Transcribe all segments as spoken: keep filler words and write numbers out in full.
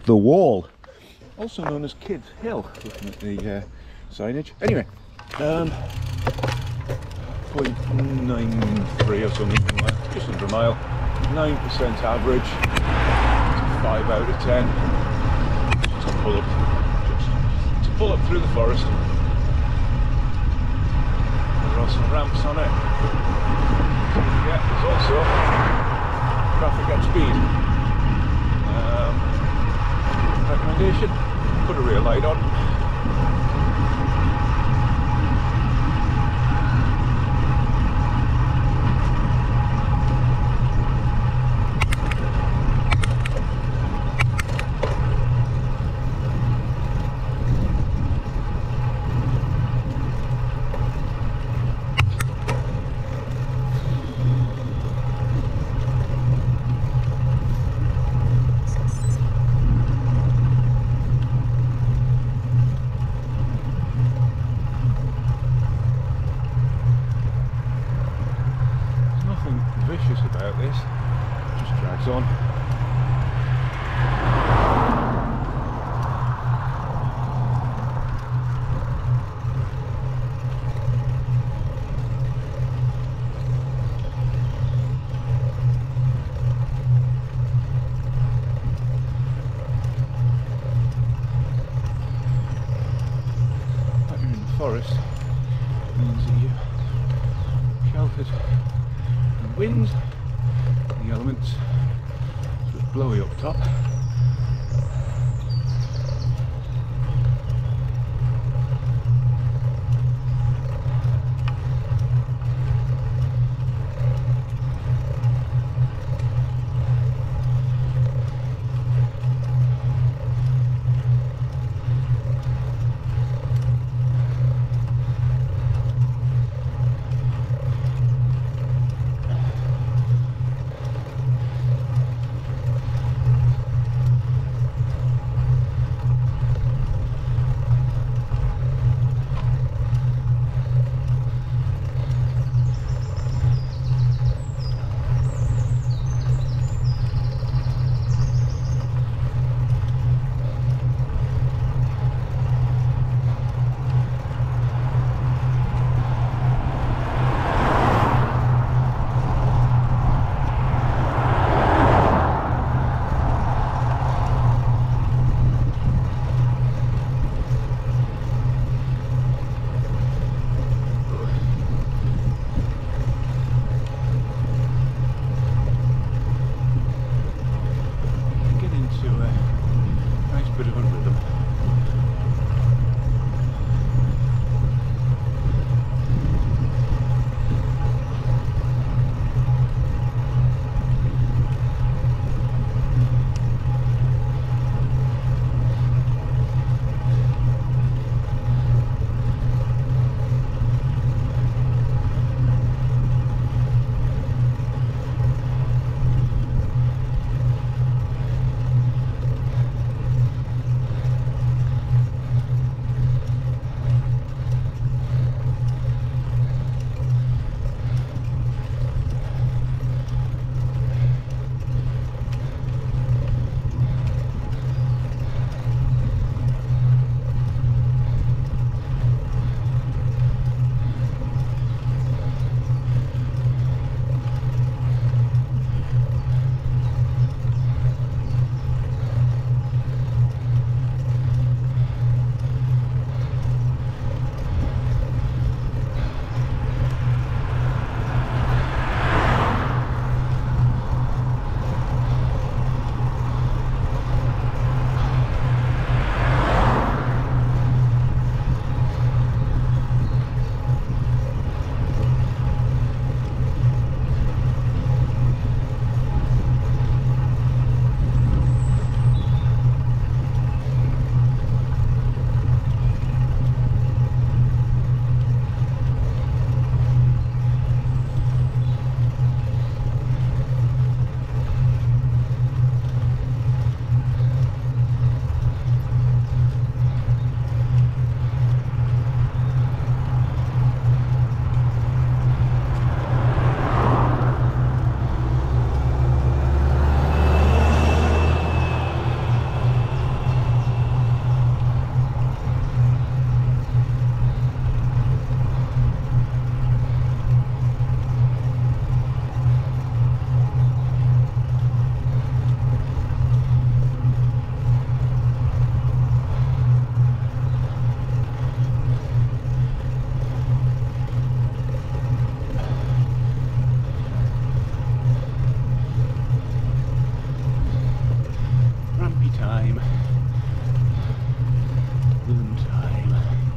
The Wall, also known as Kids Hill, looking at the uh, signage. Anyway, um, zero point nine three or something, just under a mile, nine percent average, five out of ten. Just to pull up, just to pull up through the forest. There are some ramps on it. Yeah, there's also traffic at speed. Um, recommendation: put a rear light on. Vicious about this, it just drags on. But you're in the forest means that you're sheltered. Wind, the elements sort of blowy up top. time. Balloon time.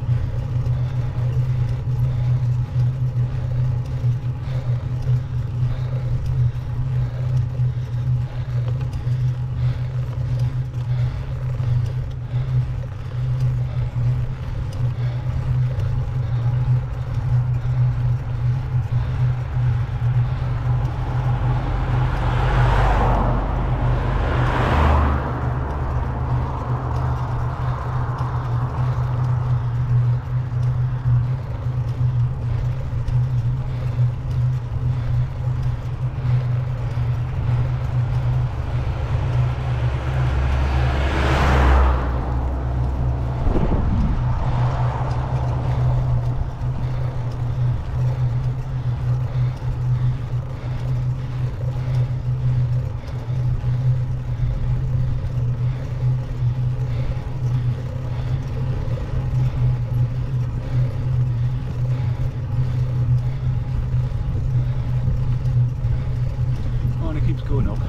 Keeps going up,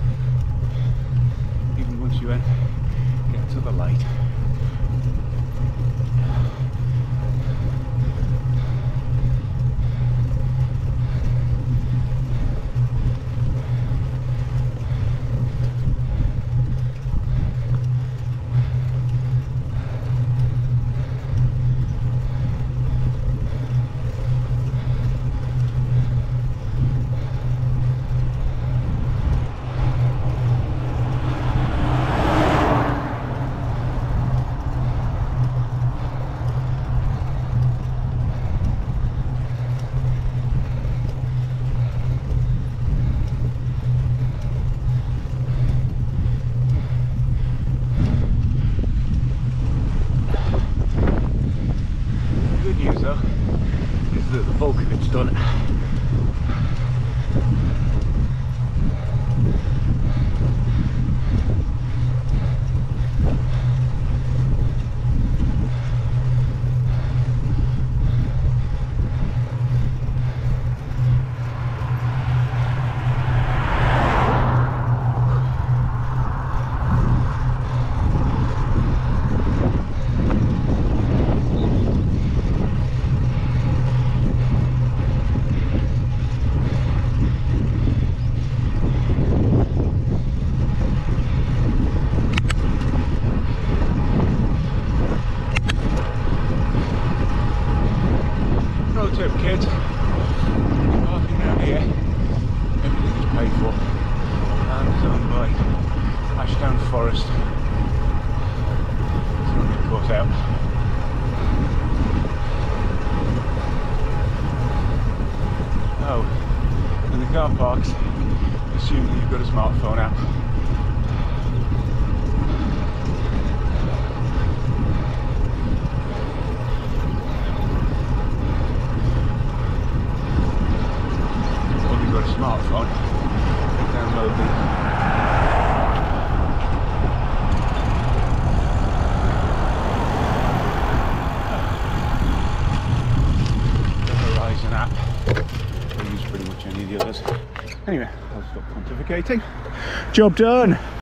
even once you get to the light. The, the bulk of it's done. Kids, parking down here, everything is paid for and is owned by Ashdown Forest. So I'm going to cut out. Oh, and the car parks, assuming you've got a smartphone app. Smartphone, download the the Horizon app. I use pretty much any of the others. Anyway, I'll stop pontificating. Job done.